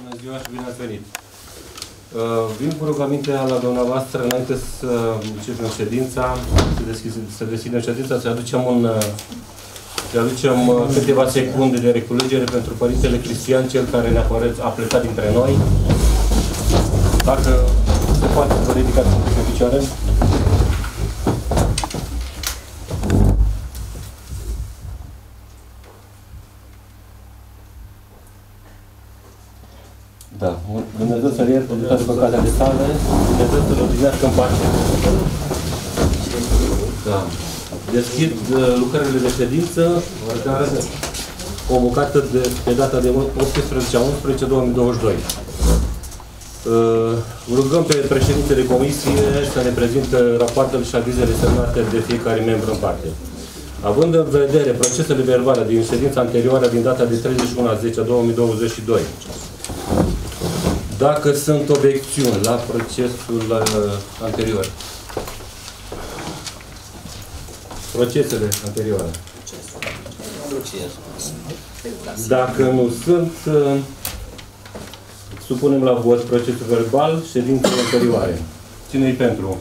Bună ziua și bine ați venit! Vin cu rugămintea la dumneavoastră, înainte să începem ședința, să deschidem ședința, să aducem câteva secunde de reculegere pentru Părintele Cristian, cel care a plecat dintre noi. Dacă se poate, vă ridicați pe picioare. Da. Dumnezeu să-L ierte de toate păcatele de sale, Dumnezeu să-L odihnească în pace. Da. Deschid lucrările de ședință, convocată pe data de 18/11/2022. Rugăm pe președintele comisie să ne prezinte rapoartele și avizele semnate de fiecare membru în parte. Având în vedere procesele verbale din ședința anterioară din data de 31/10/2022, dacă sunt obiecțiuni la procesul anterior. Procesele anterioare. Dacă nu sunt, supunem la vot procesul verbal ședințele anterioare. Cine-i pentru?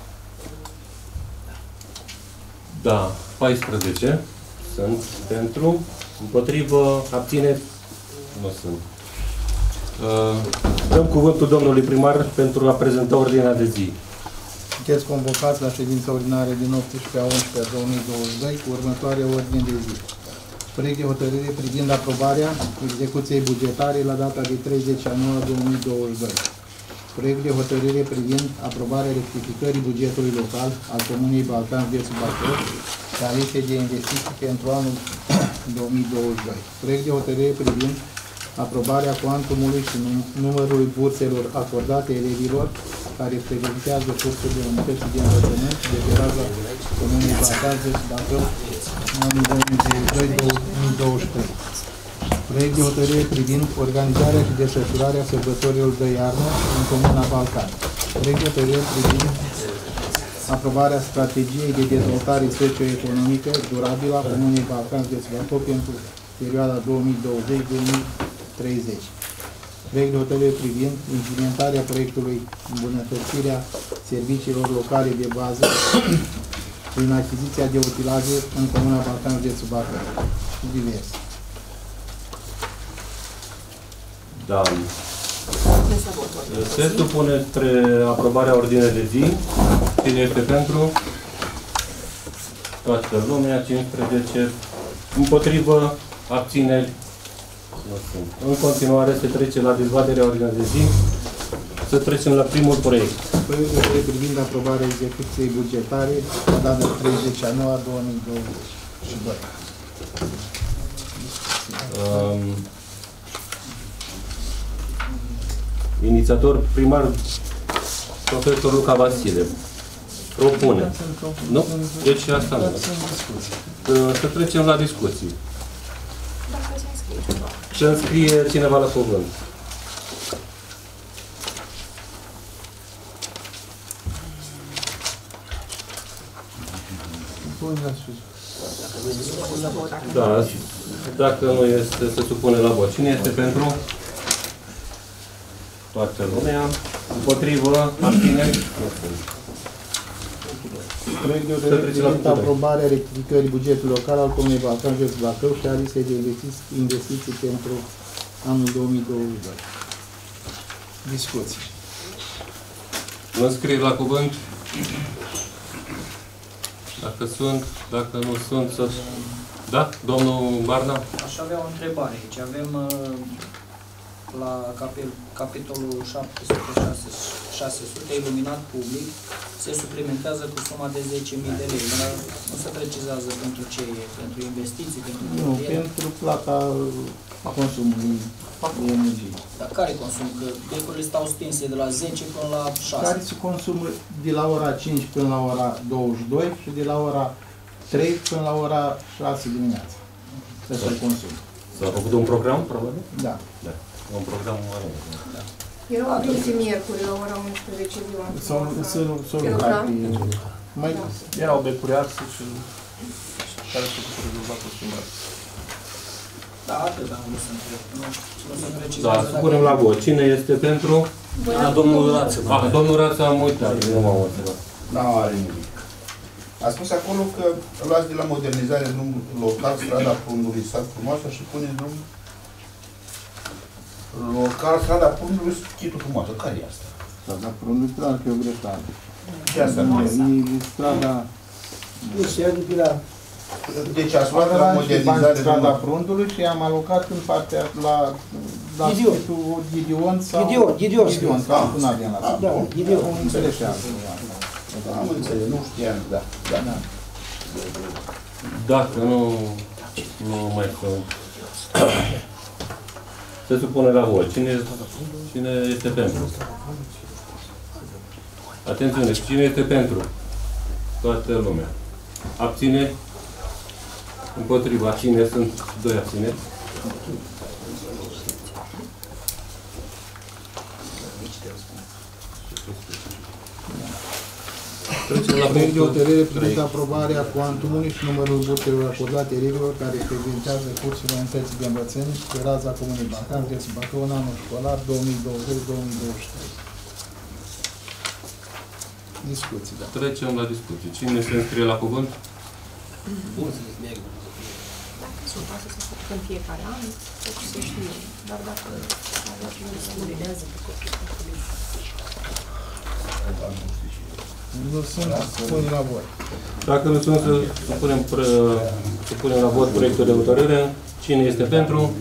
Da, 14 sunt pentru. Împotrivă, abțineri? Nu sunt. Dăm cuvântul domnului primar pentru a prezenta ordinea de zi. Sunteți convocați la ședința ordinară din 18/11/2022 cu următoarea ordine de zi. Proiect de hotărâre privind aprobarea execuției bugetare la data de 30/9/2022. Proiect de hotărâre privind aprobarea rectificării bugetului local al Comunei Balcan Județul Bacău și a listei de investiții pentru anul 2022. Proiect de hotărâre privind aprobarea cuantumului și numărului burselor acordate elevilor care pregătează cursuri de universități de învățământ de pe raza Comunei Balcan Județul Bacău în anul 2022-2023. Proiect de hotărâre privind organizarea și desfășurarea sărbătorilor de iarnă în Comuna Balcan. Proiect de hotărâre privind aprobarea strategiei de dezvoltare socio-economică durabilă a Comunei Balcan Județul Bacău pentru perioada 2020-2030. Proiect de hotărâre privind implementarea proiectului îmbunătățirea serviciilor locale de bază prin achiziția de utilaje în Comuna Balcan Județul Bacău și diverse. Da. Se supune spre aprobarea ordinei de zi. Cine este pentru? Toată lumea, 15. Împotrivă, abțineri. În continuare se trece la dezbaterea ordinei de zi. Să trecem la primul proiect. Proiectul de hotărâre privind aprobarea execuției bugetare la data 30/9/2022. Inițiator primar profesor Luca Vasile propune. Nu? Deci asta nu. Să trecem la discuții. Se înscrie cineva la cuvânt. Da, dacă nu este, se supune la vot. Cine este pentru? Toată lumea. Împotrivă, abțineri. Proiect de hotărâre privind aprobarea rectificării bugetului local al Comunei Balcan Județul Bacău și a listei de investiții pentru anul 2022. Discuții. Vă înscrie la cuvânt? Dacă sunt, dacă nu sunt, să... Da? Domnul Barna? Aș avea o întrebare aici. Avem la capitolul 700 iluminat public, se suplimentează cu suma de 10.000 de lei. Dar nu se precizează pentru ce e, pentru investiții, pentru... Nu, pentru plata consumului de energie. Dar care consum? Că becurile stau stinse de la 10 până la 6. Care se consumă de la ora 5 până la ora 22 și de la ora 3 până la ora 6 dimineața. Asta se consumă. S-a făcut un program, probabil? Da. Da. Un program anume. Da. Erau aduse miercuri la ora 11 ziua. S-au lucrat. Mai erau becuri arse și care se făcut rezolvat cu schimbare. Da, atât am vrut să întreb. Nu se Da, precizează. supunem la vot. Cine este pentru? Domnul Rață. Domnul Rață, am uitat, nu m-am uitat. Nu are nimic. A spus acolo că luați de la modernizare drumul local, strada Prundului, sat Frumoasă și puneți drumul local, strada Prundului, Chitul Frumoasă. Care e asta? Strada Prundului, clar că e o greșeală. Ce asta? E strada... Deci ați luat de la modernizare strada drumul... Prundului și am alocat în partea la Gideon sau... Gideon, sau Funadian la Da, Gideon. O greșeală. am înțeles, nu știam, da. Dacă nu mai sunt. Se supune la vot. Cine este pentru? Atențiune, cine este pentru? Toată lumea. Abține? Împotriva. Abține, sunt 2 abține. Trecem la Proiect de punctul hotărâre privind 3. aprobarea cuantumului și numărul burselor acordate elevilor care frecventează cursurile unității de învățământ pe raza Comunei Balcan, județul Bacău, în anul școlar 2020-2023. Discuții, da. Trecem la discuție. Cine se înscrie la cuvânt? Sunt poate să facă în fiecare an, deci se știe. Dar dacă nu se murinează pe copii. Nu sunt, spune la vot. Dacă nu sunt, să supunem la vot proiectul de hotărâre. Cine este pentru?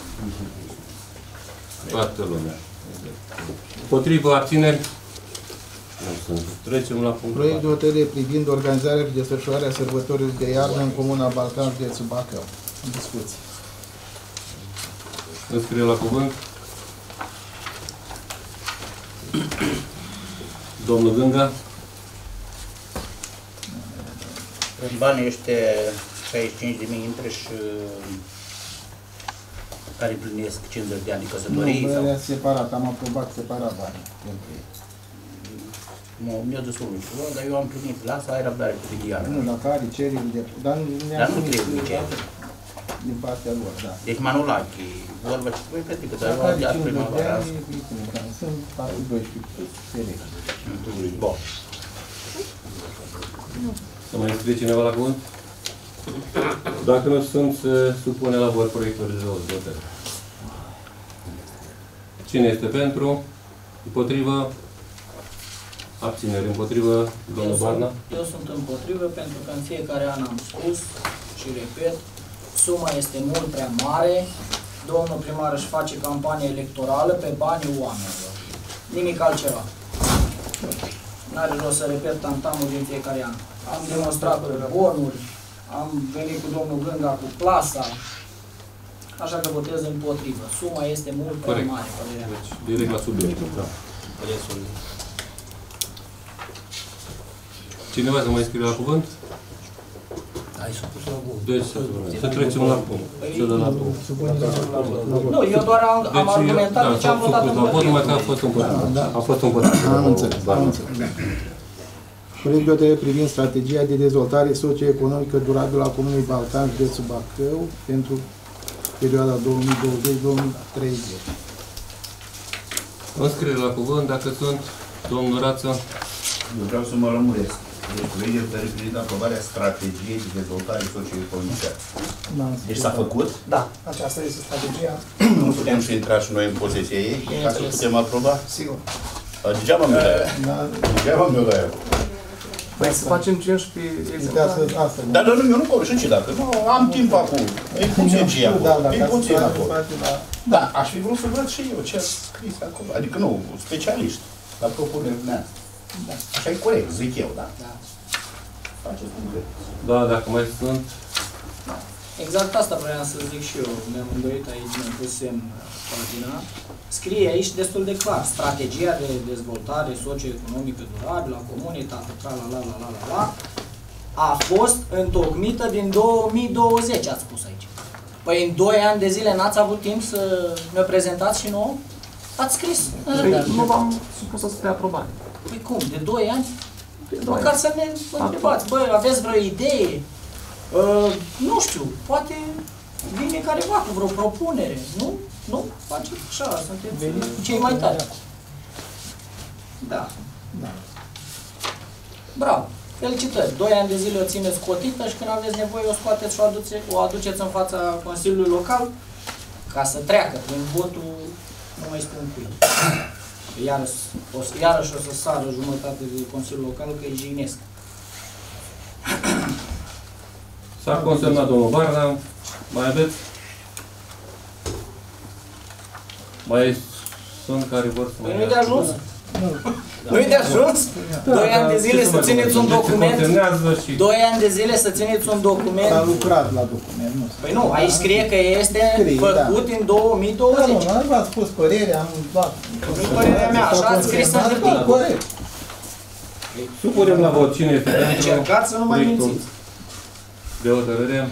Toată lumea. Împotrivă, abțineri? Nu sunt. Trecem la punctul Proiect de 4. hotărâre privind organizarea și desfășurarea sărbătorilor de iarnă în Comuna Balcan, județul Bacău. Discuții. Înscrie la cuvânt. Domnul Gânga. În bani este 65.000 intre și care împlinesc 50 de ani de căsătorie. Nu, Sau... băia separat, am aprobat separat banii pentru ei. Mi-a destul nu știu, dar eu am primit. Lasă, ai răbdare cu Vidiana. Nu, dacă are cereri de... Dar Dar ne-am nu primit trebuie ce. din partea lor, da. Deci Manolache, vorba și voi plătică, dar eu Dacă am are dat 50 de primăvara ani, asta. îi punem, da. Sunt 12 cereri. Bun. Să mai înscrie cineva la cuvânt? Dacă nu sunt, se supune la vot proiectul de hotărâre. Cine este pentru? Împotrivă? Abțineri. Împotrivă? Domnul Barna? Eu sunt împotrivă pentru că în fiecare an am spus și repet, suma este mult prea mare, domnul primar își face campanie electorală pe banii oamenilor. Nimic altceva. N-are rost să repet tantamul din fiecare an. Am demonstrat bonuri, am venit cu domnul Gânga cu plasa, așa că votez împotrivă. Suma este mult prea Corect. mare, părerea mea. Deci, direct la subiect. Da. Cineva să mai scrie la cuvânt? Ai supus la vot. Deci, să trecem la punct. Celălalt punct. Nu, eu doar am argumentat de ce am votat supus la vot, numai că a împotrivă. fost împotriva. A fost împotriva. Am înțeles, am înțeles. Proiect de hotărâre privind strategia de dezvoltare socioeconomică durabilă a Comunei Balcan, județul Bacău, pentru perioada 2020-2030. Înscriere la cuvânt, dacă sunt, domnul Rață. Eu vreau să mă lămuresc. Deci proiect de hotărâre privind aprobarea strategiei de dezvoltare socioeconomică. Deci s-a făcut? Da, aceasta este strategia. Nu putem și intra și noi în posesia ei, ca să putem aproba? Sigur. Degeaba mi-o dai aia. Degeaba mi-o dai aia. Păi să facem 15 exemplare. Dar eu nu pot și ce dacă. Nu, am timp acum. E puțin ce e acolo. E puțin acolo. Da, aș fi vrut să văd și eu ce a scris acolo. Adică nu, specialiști. La propunerea mea. Așa e corect, zic eu, da? Da. Faceți cum vreți. Da, dacă mai sunt. Exact asta vreau să zic și eu. Mi-am îndoit aici, mi-am pus semn pagina. Scrie aici destul de clar. Strategia de dezvoltare socioeconomică durabilă a comunei, la a fost întocmită din 2020, ați spus aici. Păi în 2 ani de zile n-ați avut timp să ne prezentați și nouă? Ați scris. Nu v-am supus spre aprobare. Păi cum? De 2 ani? De 2 Măcar ani. să ne întrebați. Băi, aveți vreo idee? Nu știu, poate vine careva cu vreo propunere. Nu faceți așa, sunteți cei mai tari. Da. Bravo. Felicitări. 2 ani de zile o țineți cotită și când aveți nevoie o scoateți și o aduceți în fața Consiliului Local ca să treacă prin votul, nu mai spun cu el. Iarăși o să sară jumătate de Consiliul Local că e jignesc. S-a consemnat domnul Barna. Mai aveți? Mai sunt care vor să mai... Nu-i de ajuns? Nu-i de ajuns? 2 ani de zile să țineți un document? 2 ani de zile să țineți un document? S-a lucrat la document, nu. Păi nu, aici scrie că este făcut în 2020. Nu, v-ați spus părerea, am luat. Nu părerea mea, așa ați scris în hârtie. Corect. Supunem la vot. Cine este pentru? Încercați să nu mai mințiți. De hotărâre.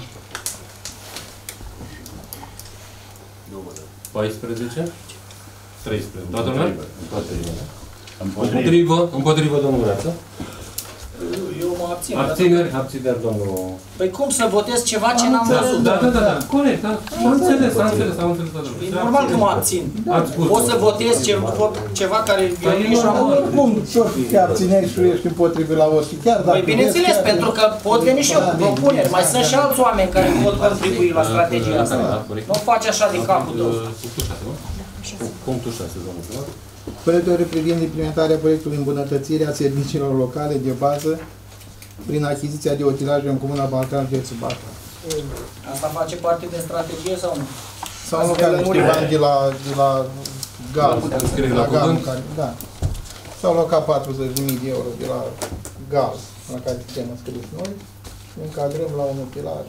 14. 13. Toată lumea? Toată lumea. Împotrivă, domnul Grață. Eu mă abțin. Abțineri, domnul... Păi cum să votez ceva ce n-am văzut? Da, corect, da. Am înțeles. E normal că mă abțin. Pot să votez ceva care eu nici nu am văzut. Cum te abțineai și ești împotrivit la vot? Păi bineînțeles, pentru că pot veni și eu cu propuneri. Mai sunt și alți oameni care pot contribui la strategia asta. Nu faci așa de capul tău. Punctul 6, domnul. Proiectul privind implementarea proiectului îmbunătățirea serviciilor locale de bază prin achiziția de utilaje în Comuna Balcan, județul Bacău. Asta face parte din strategie sau nu? Sau nu care niște bani de la GAL. Da. S-au alocat 40.000 de euro de la GAL, la care putem înscris noi, și încadrăm la un utilaj.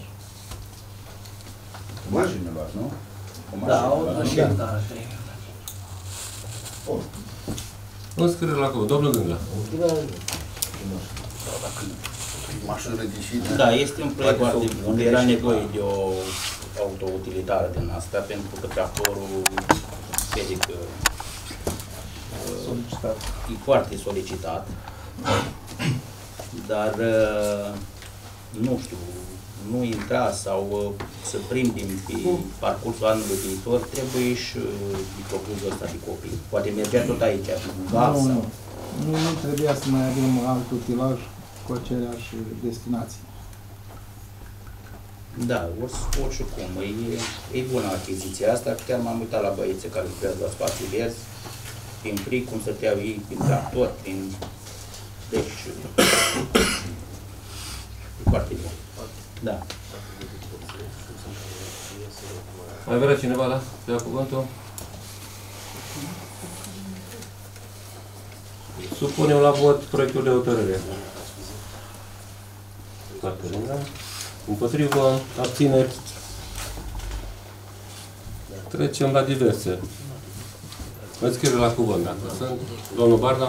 Mașinilor, nu? Da, și hectare. Înscriere la cuvânt. Domnul Gânga. Da, este un proiect foarte bun. Era nevoie de o autoutilitară din asta, pentru că tractorul e foarte solicitat. Dar, nu știu, nu intra sau să prindem pe parcursul anului viitor, trebuie și microbuzul ăsta de copii. Poate mergea tot aici, în gaz sau... Nu trebuia să mai avem alt utilaj cu aceleași destinații. Da, oricum, e bună achiziția asta. Chiar m-am uitat la băieții care lucrează la spații verzi, prin fric, cum stăteau ei, prin tractor, prin... Deci... e foarte bun. Da. Mai vrea cineva la să ia cuvântul? Supunem la vot proiectul de hotărâre. Împotrivă, abțineri. Trecem la diverse. Înscriere la cuvânt, dacă sunt. Domnul Barna.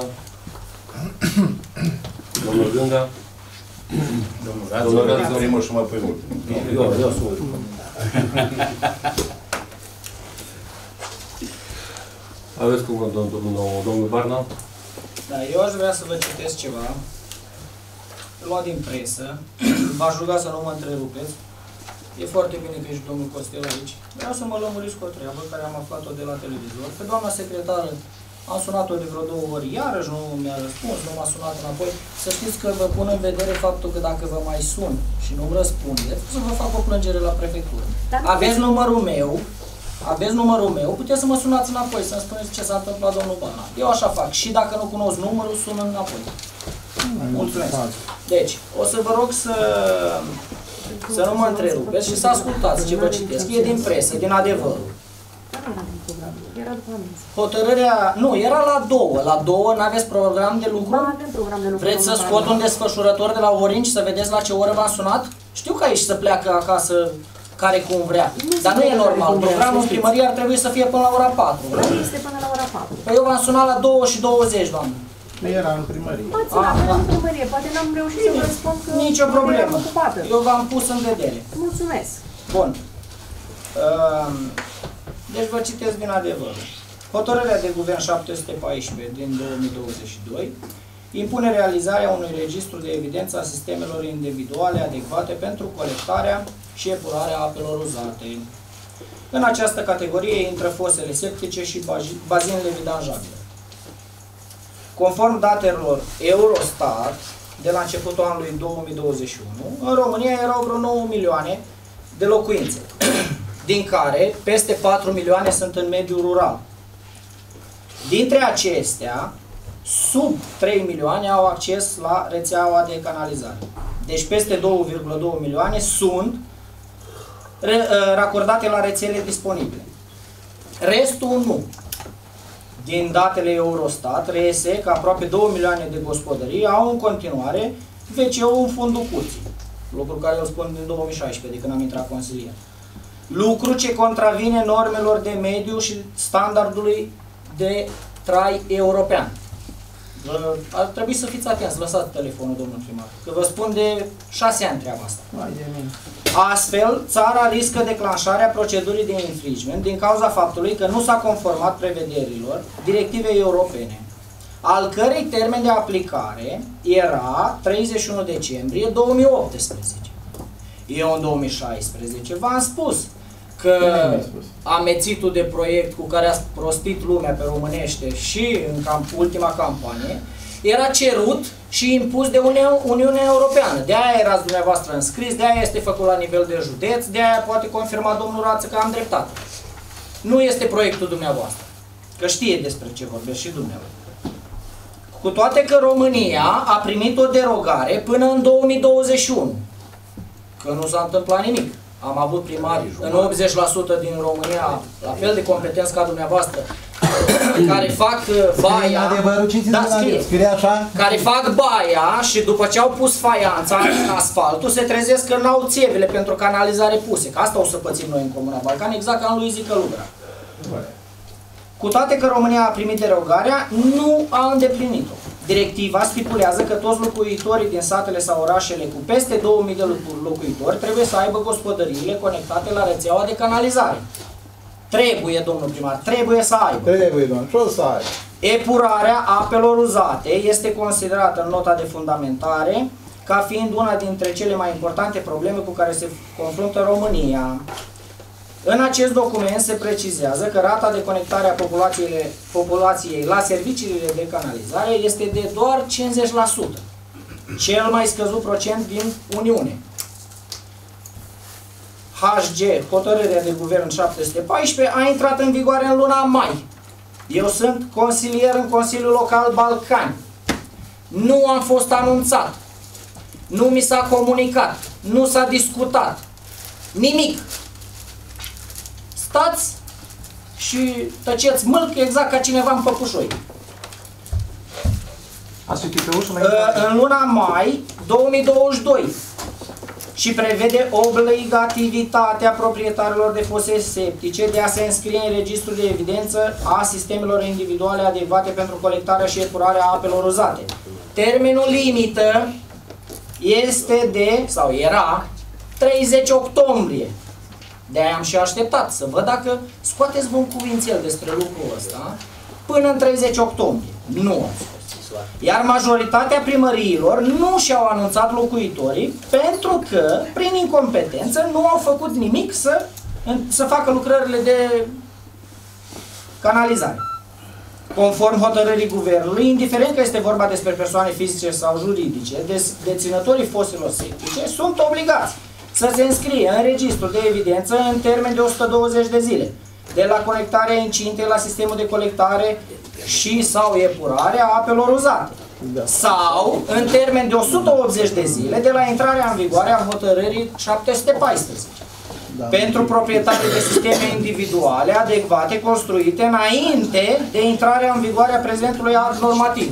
Domnul Gânga. Domnul Rață, primul și mă pe ultimul. Eu sunt ultimul. Aveți cuvânt, domnul Barna? Da, eu aș vrea să vă citesc ceva. Luat din presă. V-aș ruga să nu mă întrerupeți. E foarte bine că ești domnul Costel aici. Vreau să mă lămuriți cu o treabă care am aflat-o de la televizor. Pe doamna secretară am sunat-o de vreo 2 ori, iarăși nu mi-a răspuns, nu m-a sunat înapoi. Să știți că vă pun în vedere faptul că dacă vă mai sun și nu-mi răspundeți, să vă fac o plângere la prefectură. Aveți numărul meu, puteți să mă sunați înapoi, să-mi spuneți ce s-a întâmplat domnul Barna. Eu așa fac. Și dacă nu cunosc numărul, sun înapoi. Mulțumesc. Deci, o să vă rog să nu mă întrerupeți și să ascultați ce vă citesc. E din presă, din Adevărul. Hotărârea... Nu, era la 2. La 2 n-aveți program de lucru? Vreți să scot un desfășurător de la Orange să vedeți la ce oră v-am sunat? Știu că aici să pleacă acasă care cum vrea. Dar nu e normal. Programul în primărie ar trebui să fie până la ora 4. Este până la ora 4. Păi eu v-am sunat la 2:20, doamnă. Nu era în primărie. În primărie. Poate n-am reușit să vă răspund că nicio problemă. Eu v-am pus în vedere. Mulțumesc. Bun. Deci vă citesc din Adevăr. Hotărârea de Guvern 714 din 2022 impune realizarea unui registru de evidență a sistemelor individuale adecvate pentru colectarea, și epurarea apelor uzate. În această categorie intră fosele septice și bazinele vidanjabile. Conform datelor Eurostat, de la începutul anului 2021, în România erau vreo 9 milioane de locuințe, din care peste 4 milioane sunt în mediul rural. Dintre acestea, sub 3 milioane au acces la rețeaua de canalizare. Deci peste 2,2 milioane sunt racordate la rețele disponibile. Restul nu. Din datele Eurostat reiese că aproape 2 milioane de gospodării au în continuare WC-ul în fundul curții. Lucru care îl spun din 2016, de când am intrat consilier. Lucru ce contravine normelor de mediu și standardului de trai european. Ar trebui să fiți atenți, lăsați telefonul, domnul primar, că vă spun de 6 ani treaba asta. Astfel, țara riscă declanșarea procedurii de infringement din cauza faptului că nu s-a conformat prevederilor directivei europene, al cărei termen de aplicare era 31 decembrie 2018. Eu în 2016 v-am spus că amețitul de proiect cu care a prostit lumea pe românește și în ultima campanie era cerut și impus de Uniunea Europeană. De-aia erați dumneavoastră înscris, de-aia este făcut la nivel de județ, de-aia poate confirma domnul Rață că am dreptate. Nu este proiectul dumneavoastră, că știe despre ce vorbesc și dumneavoastră. Cu toate că România a primit o derogare până în 2021, că nu s-a întâmplat nimic. Am avut primari în 80% din România, la fel de competenți ca dumneavoastră, care fac baia, care fac baia și după ce au pus faianța în asfaltul, se trezesc că n-au țevile pentru canalizare puse. Că asta o să pățim noi în Comuna Balcan, exact ca în lui Zică Lugra. Cu toate că România a primit derogarea, nu a îndeplinit-o. Directiva stipulează că toți locuitorii din satele sau orașele cu peste 2000 de locuitori trebuie să aibă gospodăriile conectate la rețeaua de canalizare. Trebuie, domnul primar, trebuie să aibă. Trebuie, domnul, ce o să aibă? Epurarea apelor uzate este considerată în nota de fundamentare ca fiind una dintre cele mai importante probleme cu care se confruntă România. În acest document se precizează că rata de conectare a populației la serviciile de canalizare este de doar 50%, cel mai scăzut procent din Uniune. HG, hotărârea de guvern 714, a intrat în vigoare în luna mai. Eu sunt consilier în Consiliul Local Balcani. Nu am fost anunțat. Nu mi s-a comunicat. Nu s-a discutat. Nimic. Stați și tăceți mâlc exact ca cineva în păpușoi. În luna mai 2022 și prevede obligativitatea proprietarilor de fose septice de a se înscrie în registrul de evidență a sistemelor individuale adecvate pentru colectarea și epurarea apelor uzate. Termenul limită este de, sau era, 30 octombrie. De-aia am și așteptat să văd dacă scoateți un cuvințel despre lucrul ăsta până în 30 octombrie. Nu am scos. Iar majoritatea primăriilor nu și-au anunțat locuitorii pentru că, prin incompetență, nu au făcut nimic să facă lucrările de canalizare. Conform hotărârii guvernului, indiferent că este vorba despre persoane fizice sau juridice, deținătorii foselor septice sunt obligați să se înscrie în registrul de evidență în termen de 120 de zile, de la conectarea incintei la sistemul de colectare și sau epurare a apelor uzate, sau în termen de 180 de zile de la intrarea în vigoare a hotărârii 714, pentru proprietarii de sisteme individuale adecvate construite înainte de intrarea în vigoare a prezentului act normativ.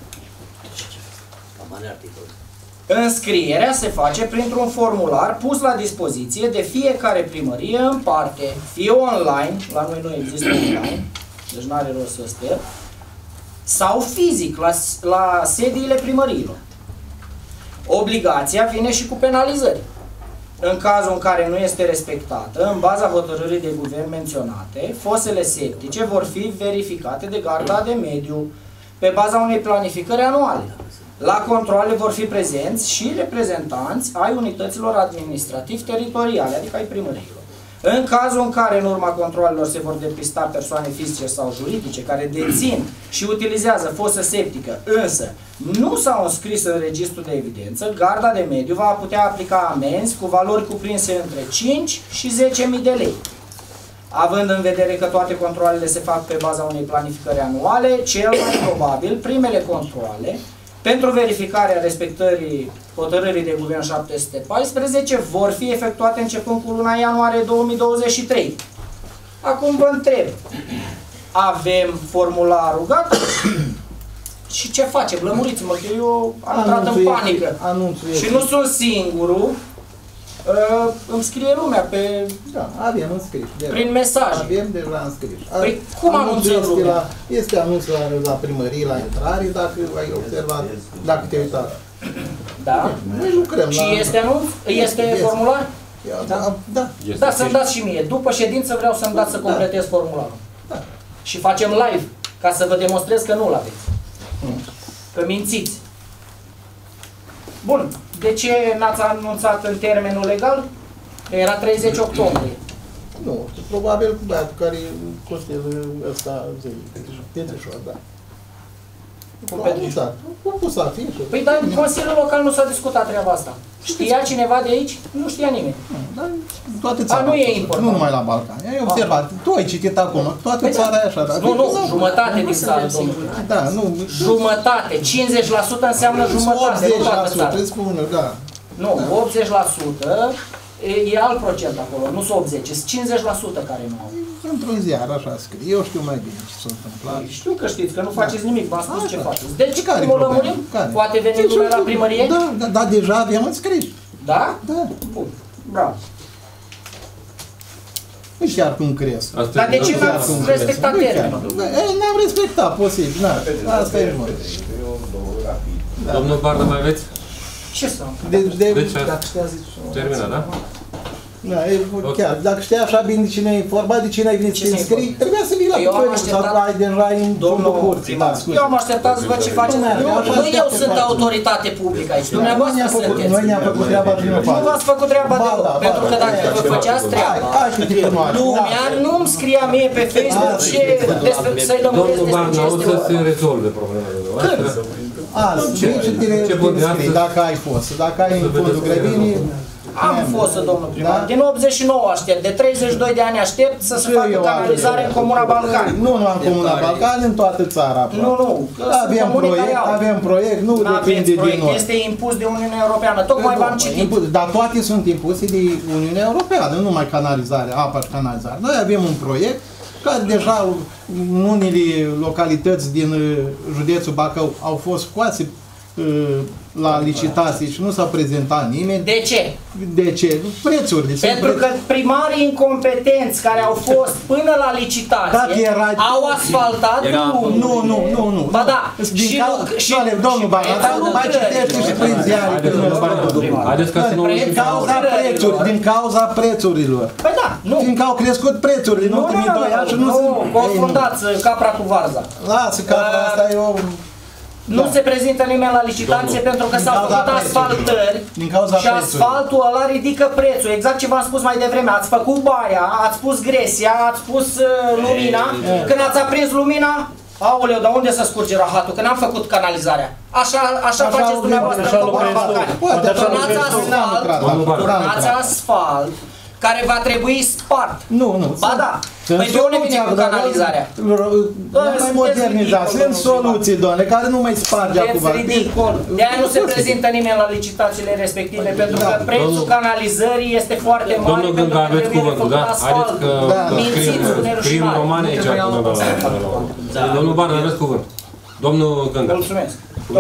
Înscrierea se face printr-un formular pus la dispoziție de fiecare primărie în parte, fie online, la noi nu există online, deci nu are rost să sper, sau fizic, la sediile primăriilor. Obligația vine și cu penalizări. În cazul în care nu este respectată, în baza hotărârii de guvern menționate, fosele septice vor fi verificate de Garda de Mediu, pe baza unei planificări anuale, La controale vor fi prezenți și reprezentanți ai unităților administrativ-teritoriale, adică ai primăriilor. În cazul în care în urma controalelor se vor depista persoane fizice sau juridice care dețin și utilizează fosă septică, însă nu s-au înscris în registrul de evidență, Garda de Mediu va putea aplica amenzi cu valori cuprinse între 5 și 10.000 de lei. Având în vedere că toate controalele se fac pe baza unei planificări anuale, cel mai probabil primele controale pentru verificarea respectării hotărârii de guvern 714 vor fi efectuate începând cu luna ianuarie 2023. Acum vă întreb, avem formularul gata? Și ce facem? Lămuriți-mă, că eu am intrat în panică. Și nu sunt singurul. Îmi scrie lumea pe... Da, avem înscris. Prin mesaj. Avem deja înscris. Păi cum anunțăm lumea? Este anunțul la primărie, la intrare, dacă ai observat, dacă te-ai uitat. Da? Noi lucrăm și este anunț? Este formular? Da. Da, să-mi dați și mie. După ședință vreau să-mi dați să completez formularul. Da. Și facem live, ca să vă demonstrez că nu-l aveți. Că mințiți. Bun. De ce n-ați anunțat în termenul legal? Că era 30 octombrie. Nu, probabil cu băiatul care costează ăsta Petrișor, da. Cu Petrișor. Cum pus afișul? Păi dar în Consiliul Local nu s-a discutat treaba asta. Știa cineva de aici? Nu știa nimeni. Dar toată țara. Nu e important. Nu numai la Balcani. Ai observat. Tu ai citit acum. Toată țara e așa. Nu, jumătate din țară, domnule. Da, nu. Jumătate. 50% înseamnă jumătate, nu toată țara. 80%, spune, da. Nu, 80% e alt procent acolo, nu sunt 80, sunt 50% care nu au. Într-un ziar, așa scrie. Eu știu mai bine ce s-a întâmplat. Știu că știți, că nu faceți nimic, v-am spus ce faceți. Deci, care cum o lămurim? Poate veni lumea la primărie? Da, deja avem înscris. Da? Da. Bun, bravo. Nu chiar cum crezi. Dar de ce n-ați respectat termenul? N-am respectat, posibil, asta e numai. Domnul Bardă, mai aveți? Ce să am? Deci, terminat, da? Da, chiar, dacă știi așa bine de cine ai informat, de cine ai venit să te înscrii, trebuia să vii la putere, sau ai deja în fondul curții. Eu am așteptat să văd ce faceți. Nu eu sunt autoritate publică aici, dumneavoastră sunteți. Noi ne-am făcut treaba din Nu v-ați făcut treaba deloc, pentru că dacă vă făceați treaba, lumea nu-mi scria mie pe Facebook să-i lămuresc despre ce este vorba. Să se rezolve problemele noastre. Azi, ce te înscrii, dacă ai fost, dacă ai în fondul grădinii. Am fost, domnul primar. Din 89 aștept, de 32 de ani aștept să se facă canalizare în Comuna Balcani. Nu în Comuna Balcani, în toată țara. Nu. Avem proiect, nu depinde de noi. Este impus de Uniunea Europeană, tocmai v-am citit. Dar toate sunt impuse de Uniunea Europeană, nu numai canalizare, apa și canalizare. Noi avem un proiect care deja în unele localități din județul Bacău au fost scoase la licitații și nu s-a prezentat nimeni. De ce? De ce? Prețuri. Pentru că primarii incompetenți care au fost până la licitație au asfaltat Nu. Ba da. Și domnul Barna, mai citește și prin ziare. Din cauza prețurilor. Păi da, nu. Fiindcă au crescut prețurile în ultimii 2 ani și nu sunt... Nu, confundați capra cu varza. Lasă, capra asta e o... Nu se prezintă nimeni la licitație pentru că s-au făcut asfaltări și asfaltul ăla ridică prețul. Exact ce v-am spus mai devreme. Ați făcut baia, ați pus gresia, ați pus lumina. Când ați aprins lumina, aoleu, dar unde să scurge rahatul? Că n-am făcut canalizarea. Așa faceți dumneavoastră în Comuna Balcani. Turnați asfalt care va trebui spart. Nu. Ba da. Păi de unde vine cu canalizarea? Mai modernizat. Sunt soluții, doamne, care nu mai sparge acum. De-aia nu se prezintă nimeni la licitațiile respective, pentru că prețul canalizării este foarte mare. Domnul Gânga, aveți cuvântul, da? Haideți că scriem romane aici. Domnul Barna, aveți cuvânt. Domnul Gânga. Mulțumesc.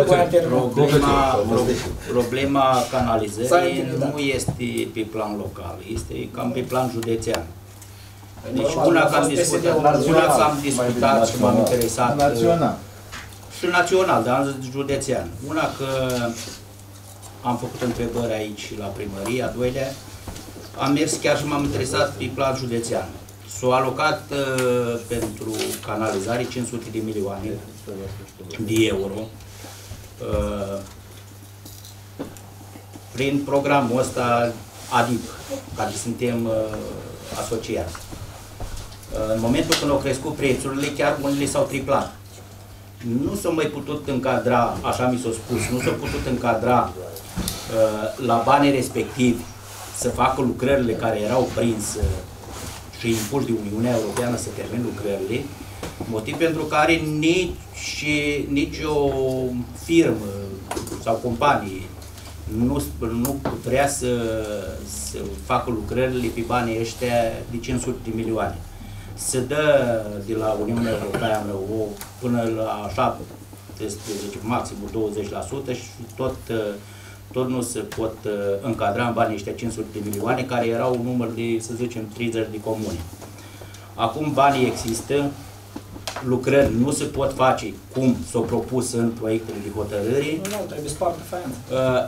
Problema canalizării nu este pe plan local, este cam pe plan județean. Deci una că am discutat și m-am interesat. Național. Și național, dar județean. Una că am făcut întrebări aici la primărie, a doilea, am mers chiar și m-am interesat pe plan județean. S-au alocat pentru canalizare 500 de milioane de euro. Prin programul ăsta ADIP, care suntem asociați. În momentul când au crescut prețurile, chiar unele s-au triplat. Nu s-au mai putut încadra, așa mi s-a spus, nu s-au putut încadra la banii respectivi să facă lucrările care erau prinse și impus de Uniunea Europeană să termine lucrările, motiv pentru care nici o firmă sau companie nu vrea să facă lucrările pe banii ăștia de 500 de milioane. Se dă de la Uniunea Europeană până la 17, maximum 20% și tot nu se pot încadra în banii ăștia 500 de milioane, care erau un număr de, să zicem, 30 de comune. Acum banii există, lucrări nu se pot face cum s-au propus în proiectele de hotărâri. Nu, trebuie spartă faianța.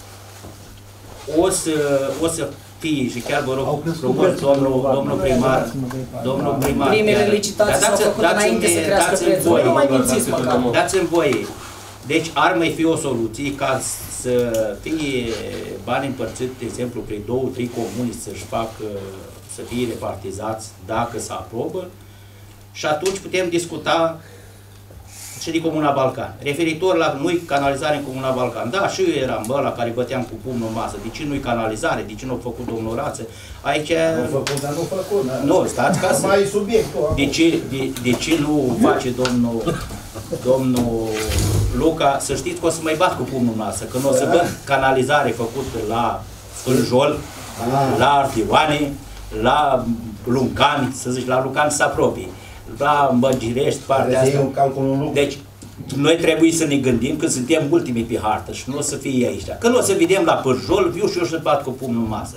O să fie, și chiar vă rog frumos, domnul primar, primele licitații s-au făcut înainte să crească prețul. Nu mai mințiți măcar. Dați-mi voie. Deci ar mai fi o soluție ca să fie bani împărțiți, de exemplu, prin 2-3 comuni să-și facă, să fie repartizați dacă se aprobă, și atunci putem discuta și de Comuna Balcan. Referitor la nu-i canalizare în Comuna Balcan. Da, și eu eram ăla care băteam cu pumnul în masă. De ce nu-i canalizare? De ce nu a făcut domnul Rață? Aici... Nu făcut, dar nu făcut. Nu, stați ca să... Mai subiectul. De ce nu face domnul Luca? Să știți că o să mai bat cu pumnul în masă. Când o să văd canalizare făcută la Sfârjol, la Ardioane, la Luncani, să zic, la Luncani să apropie. La Măgirești, partea asta. Deci, noi trebuie să ne gândim că suntem ultimii pe hartă și nu o să fie aici. Când o să vedem la Pârjol, viu și eu să bat cu pumnul în masă.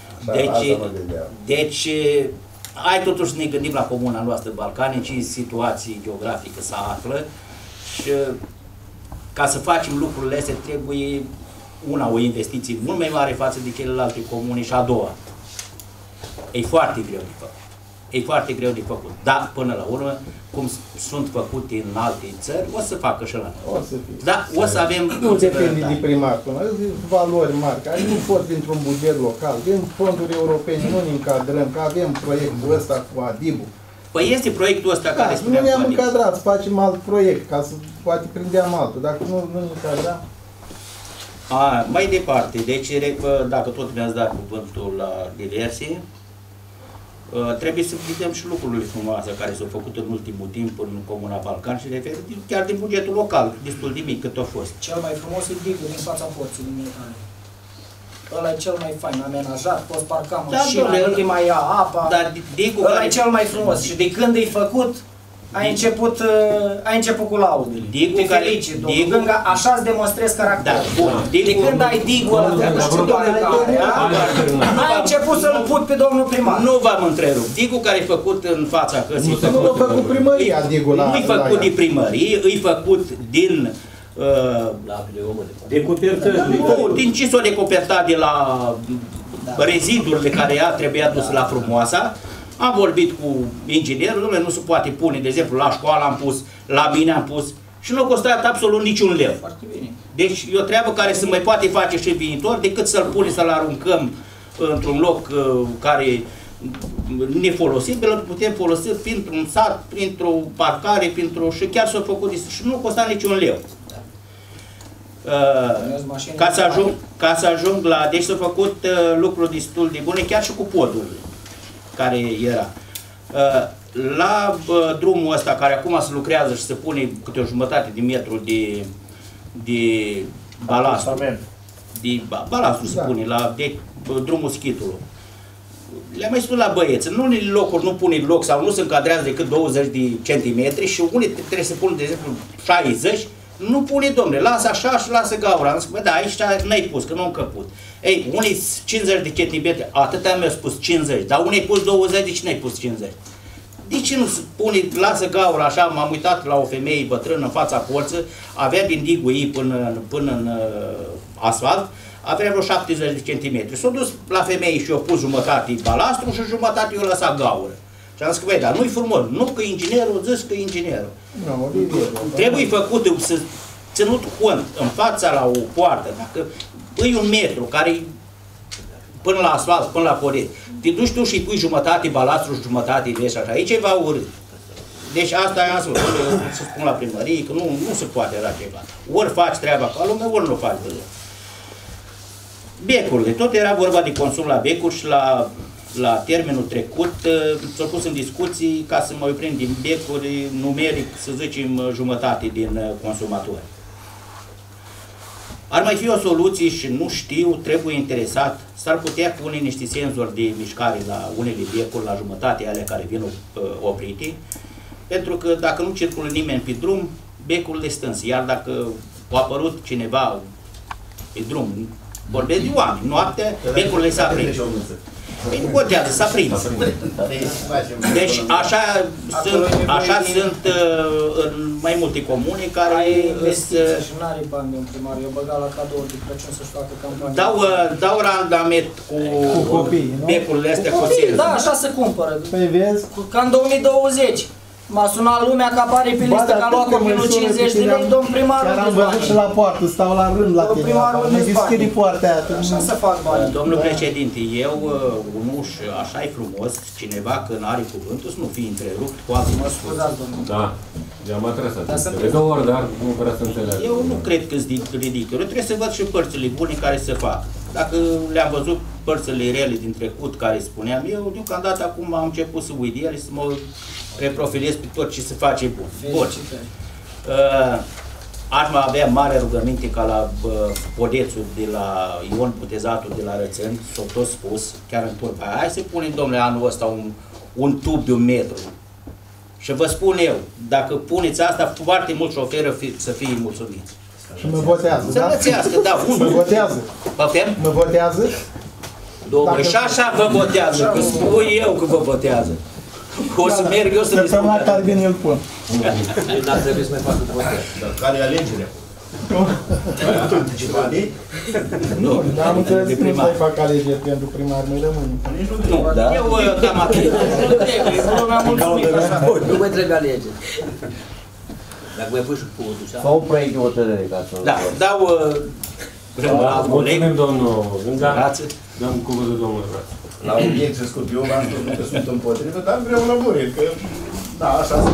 Deci, hai totuși să ne gândim la comuna noastră Balcani, ce situație geografică se află și ca să facem lucrurile astea trebuie o investiție mult mai mare față de celelalte comune și a doua. E foarte greu de făcut. E foarte greu de făcut. Dar, până la urmă, cum sunt făcute în alte țări, o să facă și la noi. O să fie. Da, o să avem... Nu depinde de primar, până valori mari, care nu pot dintr-un buget local, din fonduri europene, nu ne încadrăm, că avem proiectul ăsta cu ADIB-ul. Păi este proiectul ăsta care spunea nu ne-am încadrat, să facem alt proiect, ca să poate prindeam altul. Dacă nu ne încadram... Mai departe, deci, dacă tot mi-ați dat cuvântul la diverse, trebuie să vedem și lucrurile frumoase care s-au făcut în ultimul timp în Comuna Balcan și chiar din bugetul local, destul de mic cât a fost. Cel mai frumos e digul din fața porții militare. Ăla e cel mai fain, amenajat, poți parca mașina, nu te mai ia apa. Dar ăla e cel mai frumos și de când e făcut, ai început cu laudele. Te felicit, domnul Gânga, așa-ți demonstrezi caracterul. De când ai digul ăla, ai început să-l put pe domnul primar. Nu v-am întrerupt. Digul care e făcut în fața căsii, nu l-a făcut primăria, digul ăla. Nu-i făcut de primărie, e făcut din... din ce s-o decopertat de la rezidurile care trebuia dus la Frumoasa. Am vorbit cu inginerul, domnule, nu se poate pune, de exemplu, la școală am pus, la mine am pus și nu a costat absolut niciun leu. Deci e o treabă care se mai poate face și în viitor, decât să-l punem, să-l aruncăm într-un loc care nefolosibil, îl putem folosi printr-un sat, printr-o parcare, și chiar s-a făcut și nu costa niciun leu. Ca să ajung la... Deci s-au făcut lucruri destul de bune, chiar și cu podurile care era. La drumul ăsta, care acum se lucrează și se pune câte o jumătate de metru de balastru, balastru se pune, de drumul schitului. Le-am mai spus la băieți, în unele locuri nu pune loc sau nu se încadrează decât 20 de centimetri și unii trebuie să pună, de exemplu, 60, nu pune, domnule, lasă așa și lasă gaura. Am zis, bă, da, aici n-ai pus, că nu am încăput. Ei, unii 50 de centimetri, atâta mi-a spus 50, dar unii pus 20, de ce n-ai pus 50? De ce nu se pune, lasă gaura așa, m-am uitat la o femeie bătrână în fața porții, avea din digul ei până în asfalt, avea vreo 70 de centimetri. S-a dus la femeie și i-a pus jumătate balastru și jumătate i-a lăsat gaură. Și am zis că, băi, dar nu-i frumos, nu că inginerul, zis că inginerul. Trebuie făcut ținut cont în fața la o poartă, dacă pui un metru care până la asfalt, până la podet, te duci tu și pui jumătate balastru și jumătate de așa, aici e ceva urât. Deci asta am spus, să spun la primărie, că nu se poate era ceva. Ori faci treaba ca lume, ori nu faci deloc. Becurile, tot era vorba de consum la becuri și la termenul trecut s-au pus în discuții ca să mă prind din becuri numeric, să zicem, jumătate din consumatori. Ar mai fi o soluție și nu știu, trebuie interesat, s-ar putea pune niște senzori de mișcare la unele becuri, la jumătate alea care vin oprite, pentru că dacă nu circulă nimeni pe drum, becurile stânse, iar dacă a apărut cineva pe drum, vorbesc de oameni, noaptea, becurile s-a prins. Păi nu contează, s-a prins. Deci așa sunt în mai multe comune care și n-are bani de un primar, eu băgat la cadouri de Crăciun să-și facă campanie. dau randament cu becurile astea cu țel. Da, așa se cumpără. Păi vezi? Ca în 2020. M-a sunat lumea că apare pe listă, că a luat copilul 50 de lei, domn primarul. Chiar am văzut și la poartă, stau la rând la tine. Mă deschide poarta aia. Așa să fac bani. Domnul președinte, eu, unul și așa e frumos, cineva când are cuvântul să nu fie întrerupt cu alte măsuri. Da, i-am atresat. De două ori, dar nu vreau să înțeleg. Eu nu cred că sunt ridicol. Eu trebuie să văd și părțile bune care se fac. Dacă le-am văzut părțile rele din trecut, care spuneam eu, deocamdată acum am început să uit de ele, să mă reprofilez pe tot ce se face bun. Bun. Aș mai avea mare rugăminte ca la podețul de la Ion Botezatul de la Rățăni, s-au tot spus, chiar în turba aia, hai să punem, domnule, anul ăsta un tub de 1 metru. Și vă spun eu, dacă puneți asta, foarte mulți șoferi să fie mulțumiți. Și mă votează, să da? lățească, da, Mă votează. Poftim? Mă votează? Domnule, și așa vă votează, că spun eu că vă votează. O să merg eu să discut. Săptămâna care vine îl pun. N-ar trebui să mai facă votări. Dar care e alegerea? Nu, am înțeles că nu să-i fac alegeri pentru primar, nu rămâne. Nu, eu cam atât. Nu trebuie, mi-am mulțumit așa. Nu mai trebuie alegeri. Dacă mai pui și cu dușa. Sau un proiect de hotărâre ca să... Da, dau... Mulțumim, domnul Gânga. Grație. Dăm cuvântul domnului Rață. La obiect ce scurt, eu v-am spus că sunt împotrivă, dar vreau lămuriri, că da, așa se...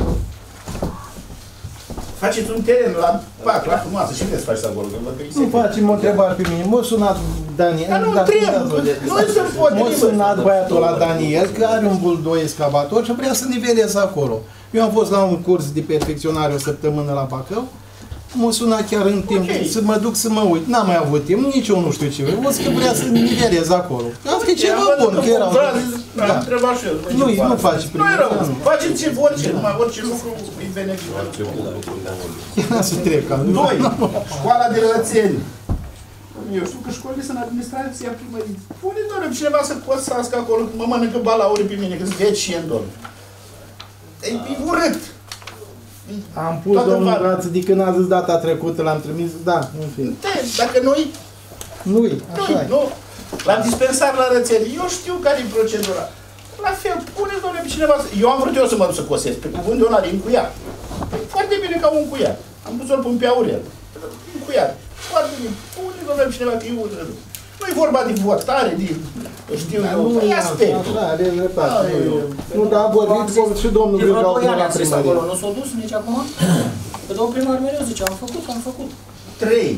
Faceți un teren la pac, la frumoasă, și vreți să faceți acolo, că văd că Nu facem o întrebare pe mine. M-a sunat Daniel. Dar nu trebuie, noi suntem împotrivă. M-a sunat băiatul la Daniel, că are un buldoi excavator și vrea să niveleze acolo. Eu am fost la un curs de perfecționare o săptămână la Bacău. M-a sunat chiar în timp să mă duc să mă uit. N-am mai avut timp, nici eu nu știu ce. O să că vrea să niveleze acolo. Asta e ceva bun, că erau... Am întrebat și eu. Nu face primul. Nu e rău, faceți ce orice, numai orice lucru îi beneficiază. Era să trec. Doi, școala de Rățeni. Eu știu că școlile sunt în administrația primării. Pune, doamne, cineva să coțească acolo, că mă mănâncă balauri pe mine, că-s veci și în domn. E urât. Am pus domnul Rață de când a zis data trecută, l-am trimis, da, în fine. Dacă noi... Nu-i, așa nu, la dispensar la Rățeni, eu știu care e procedura. La fel, pune, doamne, pe cineva să... Eu am vrut eu să mă duc să cosesc, pe cuvântul ăla de încuiat. Foarte bine ca un încuiat. Am pus-o pun pe Aurel. Încuiat. Foarte bine. Pune, doamne, pe cineva că e urât. Nu-i vorba de votare, de... Știu eu, e aspectul. Așa, are dreptate. Nu, dar am vorbit și domnul Grigau până la primărie. Nu s-a dus nici acum? Că domnul primar mereu zice, am făcut. 3.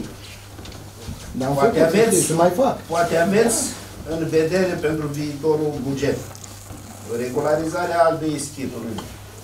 Poate aveți în vedere pentru viitorul buget regularizarea albei schitului.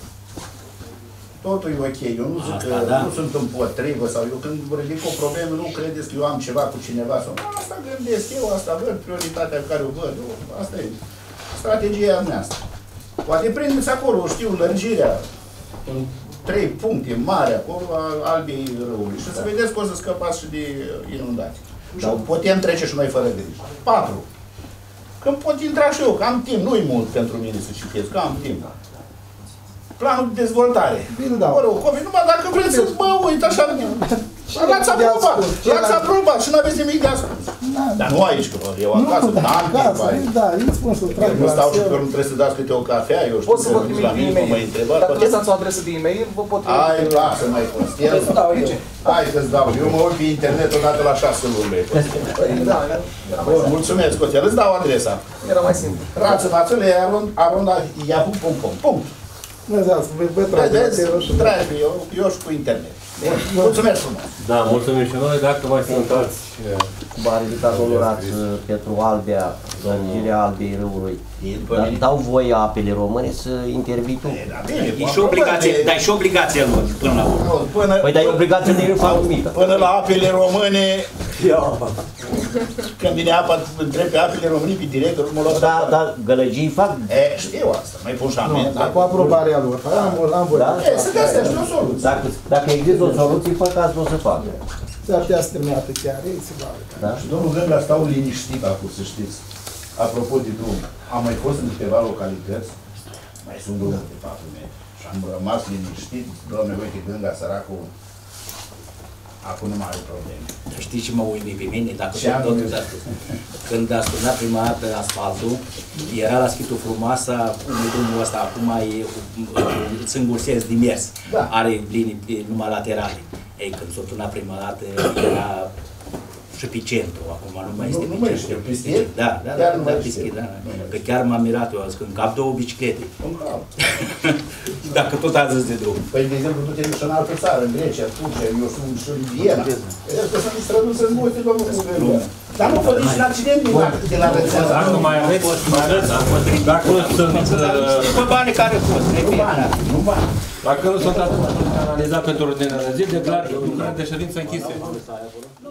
Totul e ok, eu nu zic că nu sunt împotrivă sau eu când ridic o problemă nu credeți că eu am ceva cu cineva sau asta gândesc eu, asta văd, prioritatea pe care o văd, asta e strategia mea. Poate prindeți acolo, știu, lărgirea în 3 puncte mari acolo a albei râului și să vedeți că o să scăpați și de inundații. Și putem trece și noi fără grijă. 4. Când pot intra și eu, că am timp, nu-i mult pentru mine să citesc, că am timp. Planul de dezvoltare. Numai dacă vreți să mă uit așa, L-ați aprobat, l-ați aprobat și n-aveți nimic de ascuns. Dar nu aici, că eu acasă, Nu, da, n-am timp acasă, aici. da, îi spun să trag Nu la stau și seară. că nu trebuie să dați câte o cafea, eu știu Pot să că vă nu trimit la mine, e-mail. mă întrebat. Dacă lăsați o adresă de e-mail, vă pot trimite. Hai, lasă mai fost. El, hai că-ți dau. Eu mă uit pe internet odată la 6 luni. Da, era mai Bun, simplu. mulțumesc, Cotel. Îți dau adresa. Era mai simplu. Rață-fațele, arunda yahoo.com. Punct. Lăsați, vă trag la Vedeți? seară și Tragi, eu și cu internet. Mulțumesc frumos. Da, mulțumim și noi. Dacă mai sunt alți... V-a ridicat domnul Raț pentru Albea, lărgirea Albei Râului. Dau voie apele române să intervii tu. E și obligație, dar e și obligația lor până la urmă. Păi dar e obligație de mică. Până la apele române, când vine apa, întreb pe apele române, pe director, mă luat Da, dar gălăgii fac. știu asta, mai pun și amendă. Dar cu aprobarea lor. Am votat. Să găsești o soluție. Dacă există o soluție, fă ca să nu se facă. S-ar putea să terminată chiar, ei se va. Da? Și domnul Gânga stau liniștit acum, să știți. Apropo de drum, am mai fost în câteva localități, mai sunt drumuri de 4 metri. Și am rămas liniștit, doamne, uite, Gânga, săracul, acum nu mai are probleme. Știi ce mă uimi pe mine? Dacă Ce am tot uimit? a spus. Când a sturnat prima dată asfaltul, era la Schitul Frumoasa, drumul ăsta acum e singur sens de mers. Da. Are linii numai laterale. Ei, când s-a turnat prima dată, era și pe centru, acum nu mai este Nu pe mai centru. știu, Pistit? Da, Chiar nu mai Pistit, știu. da. Că chiar m-am mirat eu azi, când cap 2 biciclete. Un cap. Dacă tot a zis de drum. Păi, de exemplu, tu te duci în altă țară, în Grecia, Turcia, eu sunt și în Viena. Ăsta sunt străduți în multe, domnul Gânga. Dar nu fă niciun accident de la rețeală. Dacă mai aveți, dacă nu sunt, După banii care pot, Nu bani. dacă nu sunt analizat pentru ordinea de zi, declar de ședință închisă.